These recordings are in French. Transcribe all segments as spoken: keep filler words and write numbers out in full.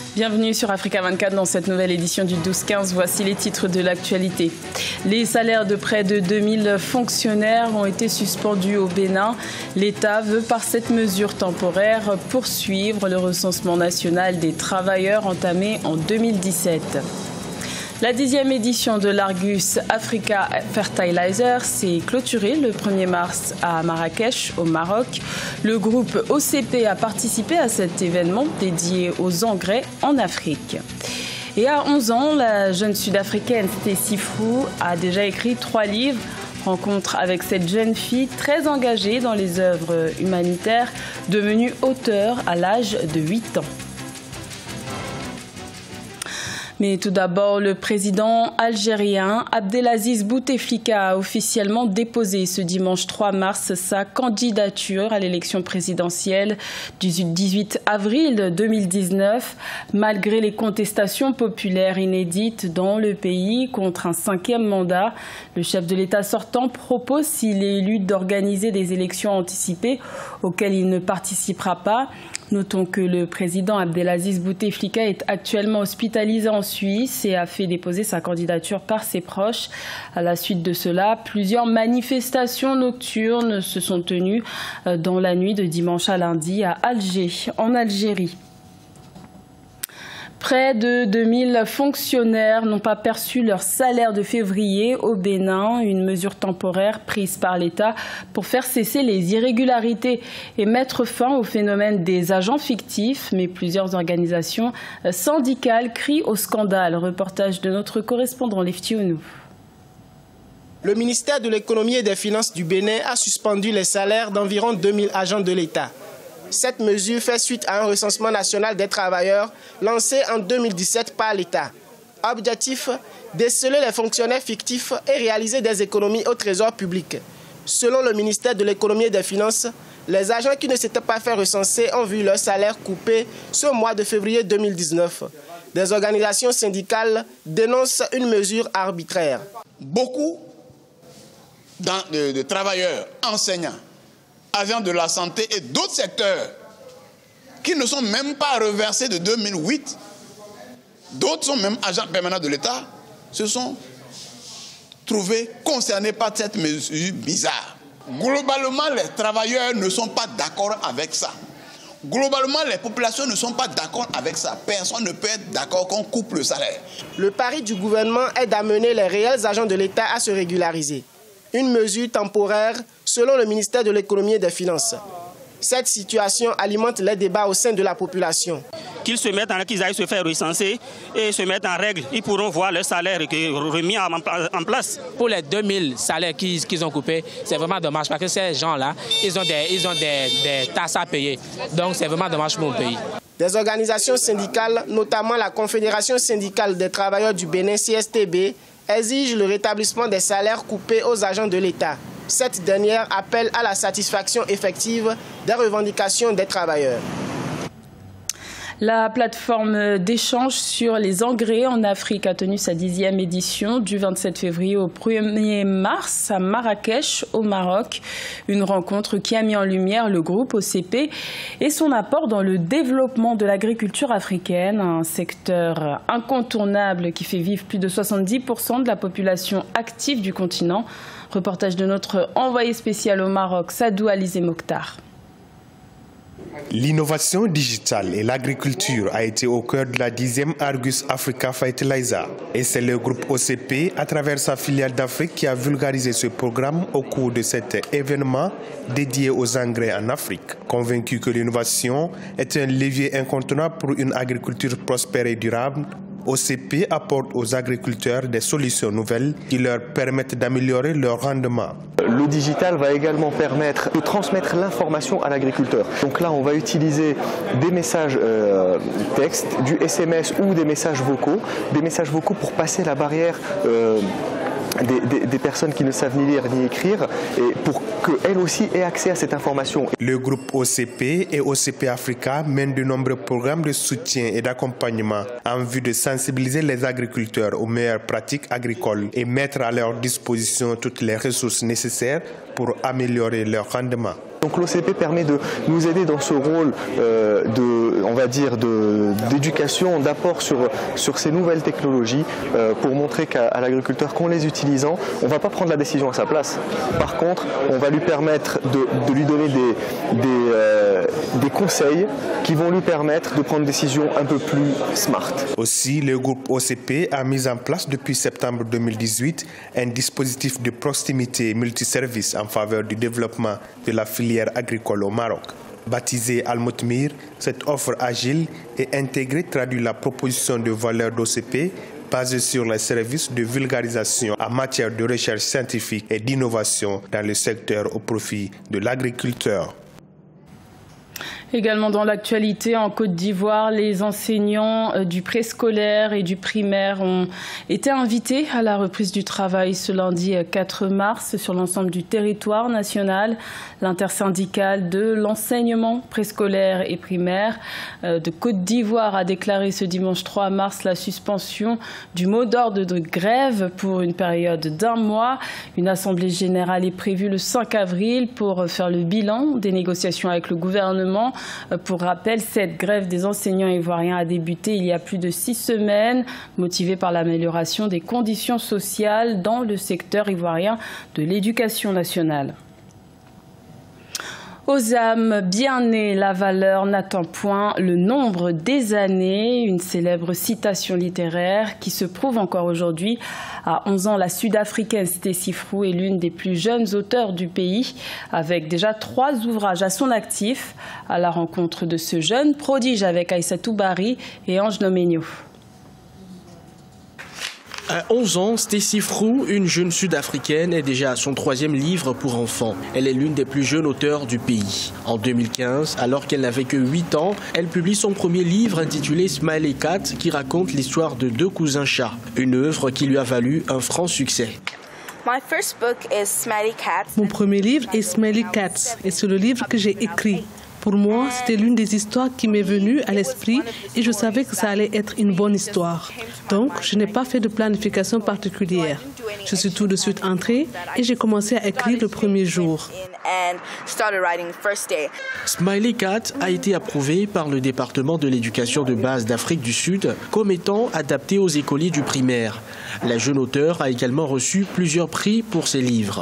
Bienvenue sur Africa vingt-quatre dans cette nouvelle édition du douze quinze. Voici les titres de l'actualité. Les salaires de près de deux mille fonctionnaires ont été suspendus au Bénin. L'État veut par cette mesure temporaire poursuivre le recensement national des travailleurs entamé en deux mille dix-sept. La dixième édition de l'Argus Africa Fertilizer s'est clôturée le premier mars à Marrakech, au Maroc. Le groupe O C P a participé à cet événement dédié aux engrais en Afrique. Et à onze ans, la jeune sud-africaine Stacey Froux a déjà écrit trois livres. Rencontre avec cette jeune fille très engagée dans les œuvres humanitaires, devenue auteure à l'âge de huit ans. Mais tout d'abord, le président algérien Abdelaziz Bouteflika a officiellement déposé ce dimanche trois mars sa candidature à l'élection présidentielle du dix-huit avril deux mille dix-neuf, malgré les contestations populaires inédites dans le pays contre un cinquième mandat. Le chef de l'État sortant propose, s'il est élu, d'organiser des élections anticipées auxquelles il ne participera pas. Notons que le président Abdelaziz Bouteflika est actuellement hospitalisé en Suisse et a fait déposer sa candidature par ses proches. À la suite de cela, plusieurs manifestations nocturnes se sont tenues dans la nuit de dimanche à lundi à Alger, en Algérie. Près de deux mille fonctionnaires n'ont pas perçu leur salaire de février au Bénin, une mesure temporaire prise par l'État pour faire cesser les irrégularités et mettre fin au phénomène des agents fictifs. Mais plusieurs organisations syndicales crient au scandale. Reportage de notre correspondant Lefty Ounou. Le ministère de l'économie et des finances du Bénin a suspendu les salaires d'environ deux mille agents de l'État. Cette mesure fait suite à un recensement national des travailleurs lancé en deux mille dix-sept par l'État. Objectif, déceler les fonctionnaires fictifs et réaliser des économies au trésor public. Selon le ministère de l'économie et des finances, les agents qui ne s'étaient pas fait recenser ont vu leur salaire coupé ce mois de février deux mille dix-neuf. Des organisations syndicales dénoncent une mesure arbitraire. Beaucoup de, de travailleurs, enseignants, agents de la santé et d'autres secteurs qui ne sont même pas reversés de deux mille huit, d'autres sont même agents permanents de l'État, se sont trouvés concernés par cette mesure bizarre. Globalement, les travailleurs ne sont pas d'accord avec ça. Globalement, les populations ne sont pas d'accord avec ça. Personne ne peut être d'accord qu'on coupe le salaire. Le pari du gouvernement est d'amener les réels agents de l'État à se régulariser. Une mesure temporaire selon le ministère de l'économie et des finances. Cette situation alimente les débats au sein de la population. Qu'ils se mettent en, qu'ils aillent se faire recenser et se mettre en règle. Ils pourront voir leur salaire remis en place. Pour les deux mille salaires qu'ils qu'ils ont coupés, c'est vraiment dommage parce que ces gens-là, ils ont, des, ils ont des, des tasses à payer. Donc c'est vraiment dommage pour mon pays. Des organisations syndicales, notamment la Confédération syndicale des travailleurs du Bénin, C S T B, exige le rétablissement des salaires coupés aux agents de l'État. Cette dernière appelle à la satisfaction effective des revendications des travailleurs. La plateforme d'échange sur les engrais en Afrique a tenu sa dixième édition du vingt-sept février au premier mars à Marrakech, au Maroc. Une rencontre qui a mis en lumière le groupe O C P et son apport dans le développement de l'agriculture africaine, un secteur incontournable qui fait vivre plus de soixante-dix pour cent de la population active du continent. Reportage de notre envoyé spécial au Maroc, Sadou Alizé Mokhtar. L'innovation digitale et l'agriculture a été au cœur de la dixième Argus Africa Fertilizer. Et c'est le groupe O C P, à travers sa filiale d'Afrique, qui a vulgarisé ce programme au cours de cet événement dédié aux engrais en Afrique. Convaincu que l'innovation est un levier incontournable pour une agriculture prospère et durable, O C P apporte aux agriculteurs des solutions nouvelles qui leur permettent d'améliorer leur rendement. Le digital va également permettre de transmettre l'information à l'agriculteur. Donc là, on va utiliser des messages euh, texte, du S M S ou des messages vocaux, des messages vocaux pour passer la barrière euh, Des, des, des personnes qui ne savent ni lire ni écrire et pour qu'elles aussi aient accès à cette information. Le groupe O C P et O C P Africa mènent de nombreux programmes de soutien et d'accompagnement en vue de sensibiliser les agriculteurs aux meilleures pratiques agricoles et mettre à leur disposition toutes les ressources nécessaires pour améliorer leur rendement. Donc l'O C P permet de nous aider dans ce rôle euh, de, on va dire, d'éducation, d'apport sur, sur ces nouvelles technologies euh, pour montrer qu'à l'agriculteur qu'en les utilisant, on ne va pas prendre la décision à sa place. Par contre, on va lui permettre de, de lui donner des, des, euh, des conseils qui vont lui permettre de prendre des décisions un peu plus smart. Aussi, le groupe O C P a mis en place depuis septembre deux mille dix-huit un dispositif de proximité multiservice en faveur du développement de la filière agricole au Maroc. Baptisée Al-Moutmir, cette offre agile et intégrée traduit la proposition de valeur d'O C P basée sur les services de vulgarisation en matière de recherche scientifique et d'innovation dans le secteur au profit de l'agriculteur. Également dans l'actualité, en Côte d'Ivoire, les enseignants du préscolaire et du primaire ont été invités à la reprise du travail ce lundi quatre mars sur l'ensemble du territoire national. L'intersyndicale de l'enseignement préscolaire et primaire de Côte d'Ivoire a déclaré ce dimanche trois mars la suspension du mot d'ordre de grève pour une période d'un mois. Une assemblée générale est prévue le cinq avril pour faire le bilan des négociations avec le gouvernement. Pour rappel, cette grève des enseignants ivoiriens a débuté il y a plus de six semaines, motivée par l'amélioration des conditions sociales dans le secteur ivoirien de l'éducation nationale. Aux âmes bien nées, la valeur n'attend point le nombre des années. Une célèbre citation littéraire qui se prouve encore aujourd'hui. À onze ans, la Sud-Africaine Stécie Froux est l'une des plus jeunes auteurs du pays, avec déjà trois ouvrages à son actif. À la rencontre de ce jeune prodige avec Aïssatou Bari et Ange Nomenio. À onze ans, Stécie Froux, une jeune Sud-Africaine, est déjà à son troisième livre pour enfants. Elle est l'une des plus jeunes auteurs du pays. En deux mille quinze, alors qu'elle n'avait que huit ans, elle publie son premier livre intitulé Smiley Cat, qui raconte l'histoire de deux cousins chats. Une œuvre qui lui a valu un franc succès. Mon premier livre est Smiley Cats et c'est le livre que j'ai écrit. Pour moi, c'était l'une des histoires qui m'est venue à l'esprit et je savais que ça allait être une bonne histoire. Donc, je n'ai pas fait de planification particulière. Je suis tout de suite entrée et j'ai commencé à écrire le premier jour. Smiley Cat a été approuvé par le département de l'éducation de base d'Afrique du Sud comme étant adapté aux écoliers du primaire. La jeune auteure a également reçu plusieurs prix pour ses livres.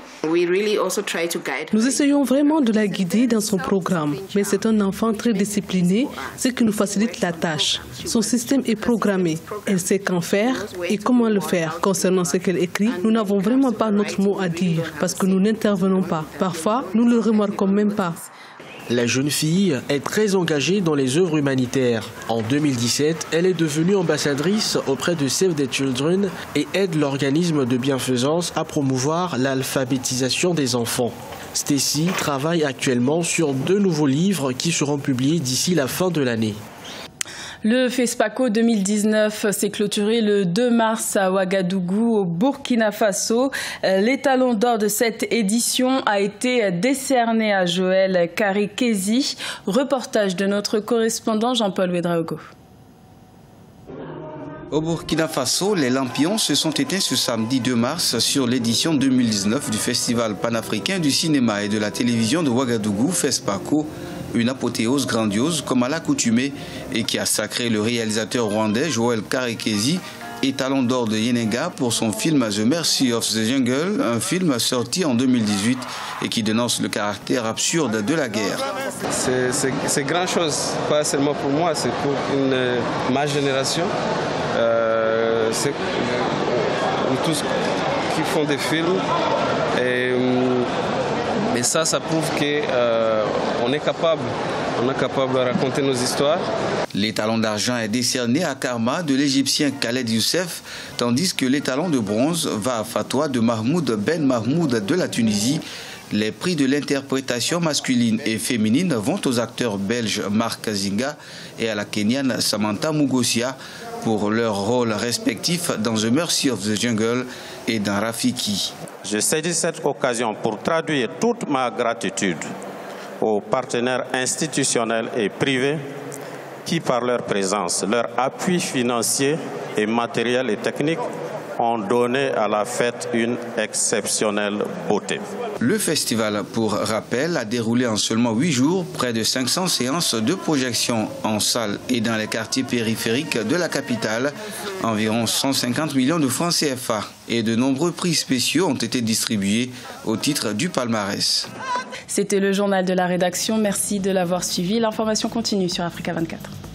Nous essayons vraiment de la guider dans son programme, mais c'est un enfant très discipliné, ce qui nous facilite la tâche. Son système est programmé. Elle sait qu'en faire et comment le faire. Concernant ce qu'elle écrit, nous n'avons vraiment pas notre mot à dire parce que nous n'intervenons pas. Parfois, nous ne le remarquons même pas. La jeune fille est très engagée dans les œuvres humanitaires. En deux mille dix-sept, elle est devenue ambassadrice auprès de Save the Children et aide l'organisme de bienfaisance à promouvoir l'alphabétisation des enfants. Stécie travaille actuellement sur deux nouveaux livres qui seront publiés d'ici la fin de l'année. Le FESPACO deux mille dix-neuf s'est clôturé le deux mars à Ouagadougou, au Burkina Faso. L'étalon d'or de cette édition a été décerné à Joël Karekezi. Reportage de notre correspondant Jean-Paul Ouedraogo. Au Burkina Faso, les lampions se sont éteints ce samedi deux mars sur l'édition deux mille dix-neuf du Festival panafricain du cinéma et de la télévision de Ouagadougou, FESPACO. Une apothéose grandiose comme à l'accoutumée et qui a sacré le réalisateur rwandais Joël Karekezi, étalon d'or de Yenenga pour son film The Mercy of the Jungle, un film sorti en deux mille dix-huit et qui dénonce le caractère absurde de la guerre. C'est grand chose, pas seulement pour moi, c'est pour une, ma génération. Euh, c'est tous qui font des films. Et, mais ça, ça prouve qu'on euh, est capable, on est capable de raconter nos histoires. L'étalon d'argent est décerné à Karma de l'Égyptien Khaled Youssef, tandis que l'étalon de bronze va à Fatwa de Mahmoud Ben Mahmoud de la Tunisie. Les prix de l'interprétation masculine et féminine vont aux acteurs belges Marc Kazinga et à la Kenyane Samantha Mugosia pour leurs rôles respectifs dans The Mercy of the Jungle et dans Rafiki. Je saisis cette occasion pour traduire toute ma gratitude aux partenaires institutionnels et privés qui, par leur présence, leur appui financier et matériel et technique, ont donné à la fête une exceptionnelle beauté. Le festival, pour rappel, a déroulé en seulement huit jours près de cinq cents séances de projection en salle et dans les quartiers périphériques de la capitale. Environ cent cinquante millions de francs C F A et de nombreux prix spéciaux ont été distribués au titre du palmarès. C'était le journal de la rédaction. Merci de l'avoir suivi. L'information continue sur Africa vingt-quatre.